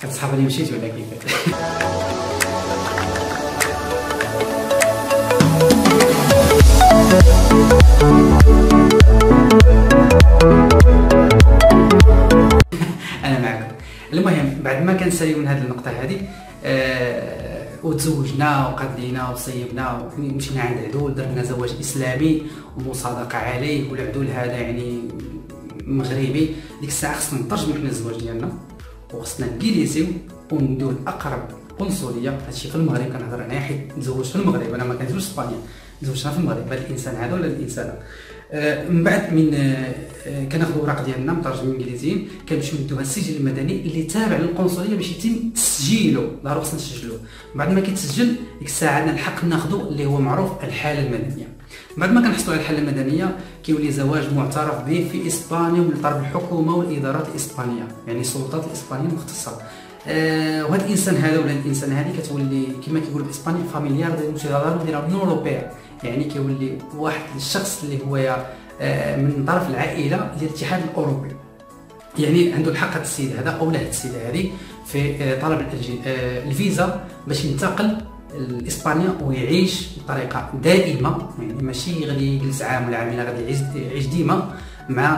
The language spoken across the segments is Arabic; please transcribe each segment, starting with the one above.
كتصحاب لي مشيت ولا كيفاش؟ انا معكم. المهم بعد ما كنساليو من هذه النقطه هذه وتزوجنا وقضينا وصيبنا ومشينا عند عدول، درنا زواج اسلامي ومصادقه عليه، والعدول هذا يعني مغربي. ديك الساعه خصنا نترجموا حنا الزواج ديالنا وخصنا نجلسيو ونديو الاقرب قنصليه. هادشي في المغرب كنهضر هنايا حيت تزوجت في المغرب، انا ما كنزوجش في اسبانيا، تزوجنا في المغرب. هذا الانسان هذا ولا الانسانه من بعد من كناخذوا الوراق ديالنا مترجمين انجليزيين، كنمشيو ندوها للسجل المدني اللي تابع للقنصليه باش يتم تسجيله. ضروري خصنا نسجلوه. بعد ما كيتسجل ديك الساعه عندنا الحق ناخذوا اللي هو معروف الحاله المدنيه. بعد ما كنحصلوا على الحاله المدنيه كيولي زواج معترف به في اسبانيا من طرف الحكومه والادارات الاسبانيه، يعني السلطات الاسبانيه المختصه. وهذا الانسان هذا ولا الانسانه هذه كتولي كما كيقولوا بالاسباني فاميليار ديال سيدادانو ديال اليونيون اوروبيه، يعني كيولي واحد الشخص اللي هو من طرف العائله ديال الاتحاد الاوروبي. يعني عنده الحق هذا السيد هذا او لا السيده هذه في طلب الفيزا باش ينتقل لاسبانيا ويعيش بطريقه دائمه، يعني ماشي غادي يجلس عام ولا عامين، غادي يعيش ديما مع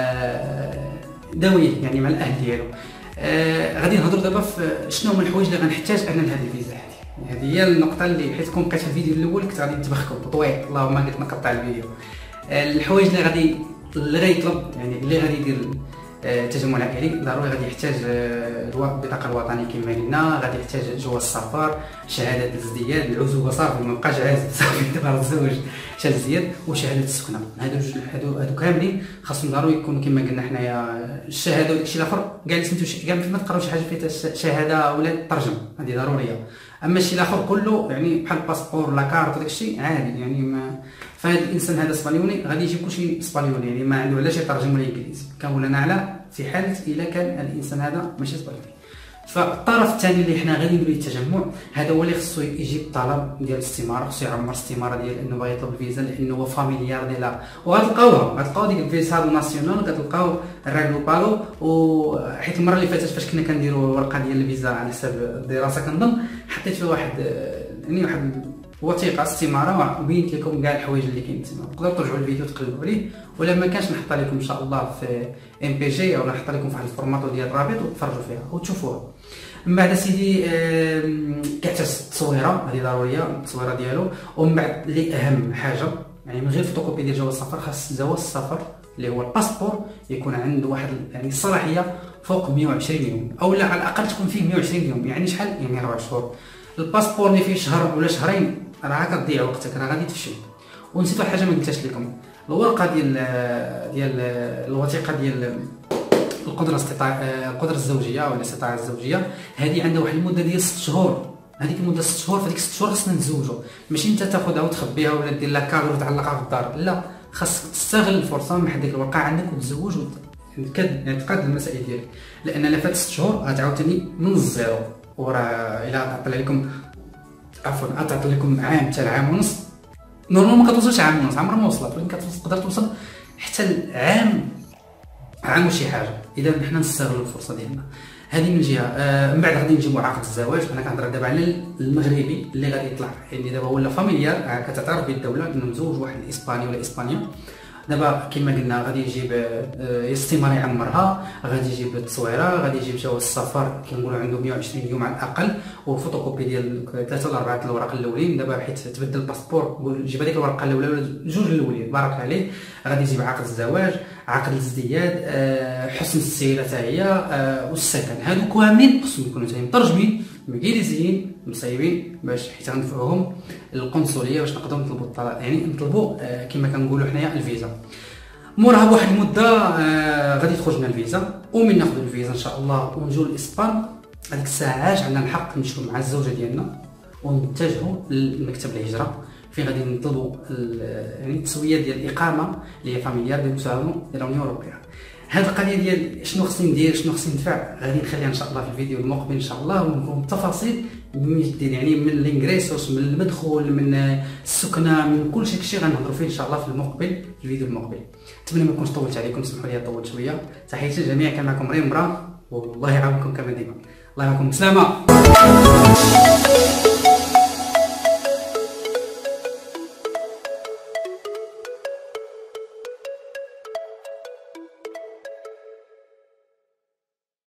ذويه، يعني مع الاهل ديالو. غادي نهضروا دابا في شنو هما الحوايج اللي غنحتاج انا لهذه الفيزا هذه. هذه هي النقطه اللي حيت كون بقيت في الفيديو الاول كنت غادي نتبخكم طويل، اللهم قلت نقطع الفيديو. الحوايج اللي غيطلب، يعني اللي غادي يدير التجمع العائلي، ضروري غادي يحتاج البطاقه الوطنيه كما قلنا، غادي يحتاج جواز السفر، شهاده الازدياد، العزوبه صافي ما بقاش عازب صافي دابا تزوج شهاده الازدياد، وشهاده السكنه. هادو كاملين خاصهم ضروري يكونوا كما قلنا حنايا. الشهاده وداكشي الاخر كاع اللي سميتو كاع ما تقراو شي حاجه فيها شهاده ولا ترجم، هذه ضروريه. اما الشيء الاخر كله يعني بحال الباسبور لا كارت وداكشي عادي، يعني ما فهاد الانسان هذا اسبانيولي غادي يجيب كلشي اسبانيولي، يعني ما عنده علاش يترجم ولا انجليزي. كنقول انا على في حاله الا كان الانسان هذا ماشي اسبانيولي. فالطرف الثاني اللي حنا غادي نديرو التجمع هذا هو اللي خصو يجيب الطلب ديال الاستماره، خصو يعمر الاستماره ديال انه باغي يطلب الفيزا لانه هو فاميليار ديالها. وغتلقاو ديك الفيزا ناسيونال، كتلقاو الراغلو باغو. وحيت المره اللي فاتت فاش كنا كنديروا الورقه ديال الفيزا على حساب الدراسه كنظن حطيت فيها واحد وثيقه استماره وبينت لكم كاع الحوايج اللي كاين تما. تقدروا ترجعوا الفيديو تقلبوا عليه، ولا ما كانش نحط لكم ان شاء الله في ام بي جي او نحط لكم في واحد الفورماتو ديال الرابط وتفرجوا فيها وتشوفوها. من بعد سيدي كيحتاج التصويره، هذه ضروريه التصويره ديالو. ومن بعد اللي اهم حاجه يعني من غير فوتوكوبي ديال جواز السفر، خاص جواز السفر اللي هو الباسبور يكون عنده واحد يعني الصلاحيه فوق 120 يوم، او لا على الاقل تكون فيه 120 يوم. يعني شحال؟ يعني 4 شهور. الباسبور اللي فيه شهر ولا شهرين راه كتضيع وقتك، راه غادي تفشل. ونسيت واحد الحاجه ما قلتهاش لكم، الورقه ديال الوثيقه ديال القدره الزوجيه او الاستطاعه الزوجيه، هذه عندها واحد المده ديال 6 شهور. هذيك المده 6 شهور، فهذيك 6 شهور خصنا نتزوجوا، ماشي انت تاخذها وتخبيها ولا دير لها كادر وتعلقها في الدار. لا، خاصك تستغل الفرصه من حد ديك الورقه عندك وتزوج يعني تقاد المسائل ديالك. لان الا فات 6 شهور غتعاود ثاني من الزيرو. وراه الا طلع لكم عفوا غتعطي لكم عام حتى عام ونص، نورمال ما كتوصلش عام ونص، عمرها ما وصلت، ولكن تقدر توصل حتى عام وشي حاجه اذا حنا نستغلوا الفرصه ديالنا. هذه من جهه. من بعد غادي نجيبوا عقد الزواج. انا كنهضر دابا على المغربي اللي غادي يطلع، يعني دابا ولا فاميليار كتعترف به الدوله انه مزوج واحد الاسباني ولا اسبانيا. دابا كما قلنا غادي يجيب استماره يعمرها، غادي يجيب التصويره، غادي يجيب جواز السفر كنقولوا عنده 120 يوم على الاقل، وفوتوكوبي ديال 3 ولا 4 الوراق الاولين. دابا حيت تبدل الباسبور جيب هذيك الورقه الاولى ولا جوج الاولين بارك عليه. غادي يجيب عقد الزواج، عقد الازدياد، حسن السيره حتى هي، والسكن. هادو كاملين خصهم يكونوا مترجمين انجليزيين مصايبين باش حيت غندفعوهم للقنصليه باش نقدروا نطلبوا الطلاق، يعني نطلبوا كما كنقولوا حنايا الفيزا. موراها بواحد المده غادي تخرج لنا الفيزا، ومن ناخذ الفيزا ان شاء الله ونجيو لاسبان. هذيك الساعات عندنا الحق نمشيو مع الزوجه ديالنا ونتجهوا لمكتب الهجره فين غادي نطلبوا يعني التسويه ديال الاقامه اللي هي فاميليار ديال اليونيون اوروبيه. هذه القضيه ديال شنو خصني ندير شنو خصني ندفع غادي نخليها ان شاء الله في الفيديو المقبل ان شاء الله، ونكون بالتفاصيل من جديد، يعني من الانغريسوس، من المدخول، من السكنه، من كل شيء غنهضروا فيه ان شاء الله في المقبل في الفيديو المقبل. نتمنى ما نكونش طولت عليكم، سمحوا لي طولت شويه. تحياتي للجميع، كان معكم ريم برا. والله يعاونكم كما ديما. الله يعاونكم. بسلامه.